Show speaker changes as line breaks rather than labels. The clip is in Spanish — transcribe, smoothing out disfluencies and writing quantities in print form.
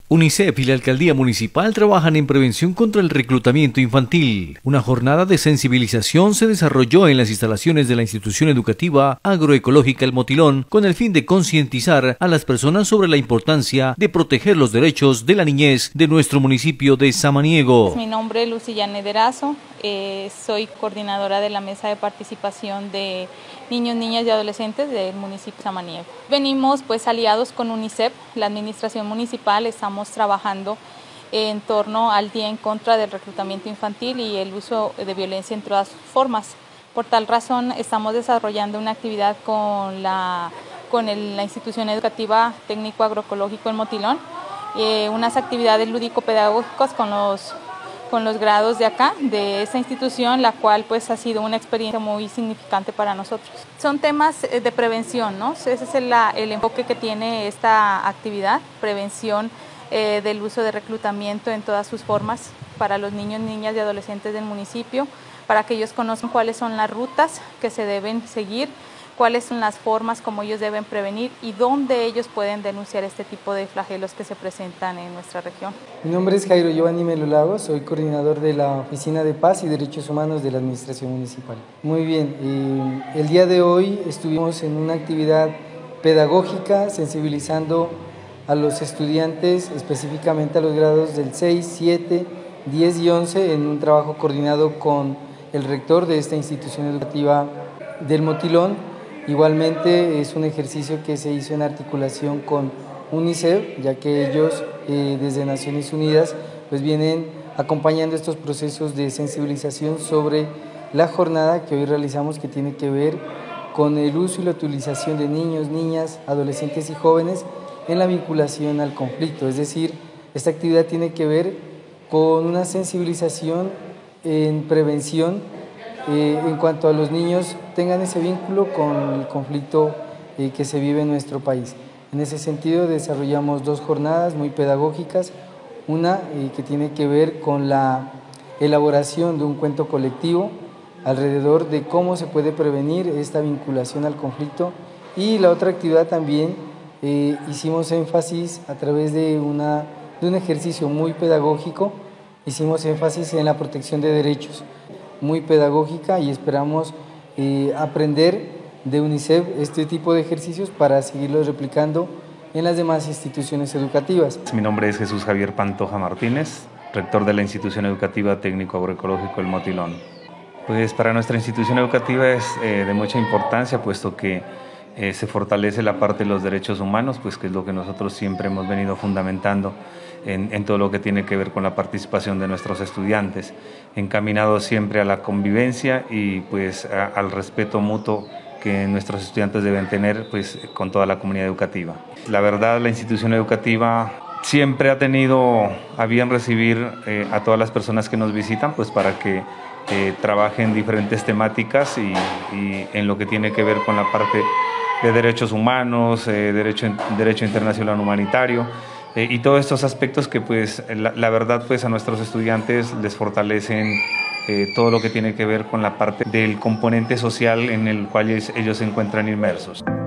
UNICEF y la Alcaldía Municipal trabajan en prevención contra el reclutamiento infantil. Una jornada de sensibilización se desarrolló en las instalaciones de la institución educativa agroecológica El Motilón con el fin de concientizar a las personas sobre la importancia de proteger los derechos de la niñez de nuestro municipio de Samaniego.
Mi nombre es Lucillana Ederazo, soy coordinadora de la mesa de participación de niños, niñas y adolescentes del municipio de Samaniego. Venimos pues aliados con UNICEF, la administración municipal, estamos trabajando en torno al Día en contra del reclutamiento infantil y el uso de violencia en todas sus formas. Por tal razón estamos desarrollando una actividad con la institución educativa técnico agroecológico El Motilón, unas actividades lúdico-pedagógicas con los grados de acá, de esta institución, la cual pues ha sido una experiencia muy significante para nosotros. Son temas de prevención, ¿no? Ese es el enfoque que tiene esta actividad, prevención del uso de reclutamiento en todas sus formas para los niños, niñas y adolescentes del municipio, para que ellos conozcan cuáles son las rutas que se deben seguir, cuáles son las formas como ellos deben prevenir y dónde ellos pueden denunciar este tipo de flagelos que se presentan en nuestra región.
Mi nombre es Jairo Giovanni Melo Lagos, soy coordinador de la Oficina de Paz y Derechos Humanos de la Administración Municipal. Muy bien, el día de hoy estuvimos en una actividad pedagógica sensibilizando a los estudiantes, específicamente a los grados del 6, 7, 10 y 11, en un trabajo coordinado con el rector de esta institución educativa del Motilón. Igualmente es un ejercicio que se hizo en articulación con UNICEF, ya que ellos desde Naciones Unidas pues vienen acompañando estos procesos de sensibilización sobre la jornada que hoy realizamos, que tiene que ver con el uso y la utilización de niños, niñas, adolescentes y jóvenes en la vinculación al conflicto. Es decir, esta actividad tiene que ver con una sensibilización en prevención en cuanto a los niños tengan ese vínculo con el conflicto que se vive en nuestro país. En ese sentido desarrollamos dos jornadas muy pedagógicas, una que tiene que ver con la elaboración de un cuento colectivo alrededor de cómo se puede prevenir esta vinculación al conflicto, y la otra actividad también hicimos énfasis a través de un ejercicio muy pedagógico, hicimos énfasis en la protección de derechos, muy pedagógica, y esperamos aprender de UNICEF este tipo de ejercicios para seguirlos replicando en las demás instituciones educativas.
Mi nombre es Jesús Javier Pantoja Martínez, rector de la institución educativa técnico agroecológico El Motilón. Pues para nuestra institución educativa es de mucha importancia, puesto que se fortalece la parte de los derechos humanos, pues que es lo que nosotros siempre hemos venido fundamentando en todo lo que tiene que ver con la participación de nuestros estudiantes, encaminado siempre a la convivencia y pues al respeto mutuo que nuestros estudiantes deben tener pues con toda la comunidad educativa. La verdad, la institución educativa siempre ha tenido a bien recibir a todas las personas que nos visitan, pues para que trabajen diferentes temáticas y en lo que tiene que ver con la parte de derechos humanos, derecho internacional humanitario, y todos estos aspectos que pues la verdad pues a nuestros estudiantes les fortalecen todo lo que tiene que ver con la parte del componente social en el cual ellos se encuentran inmersos.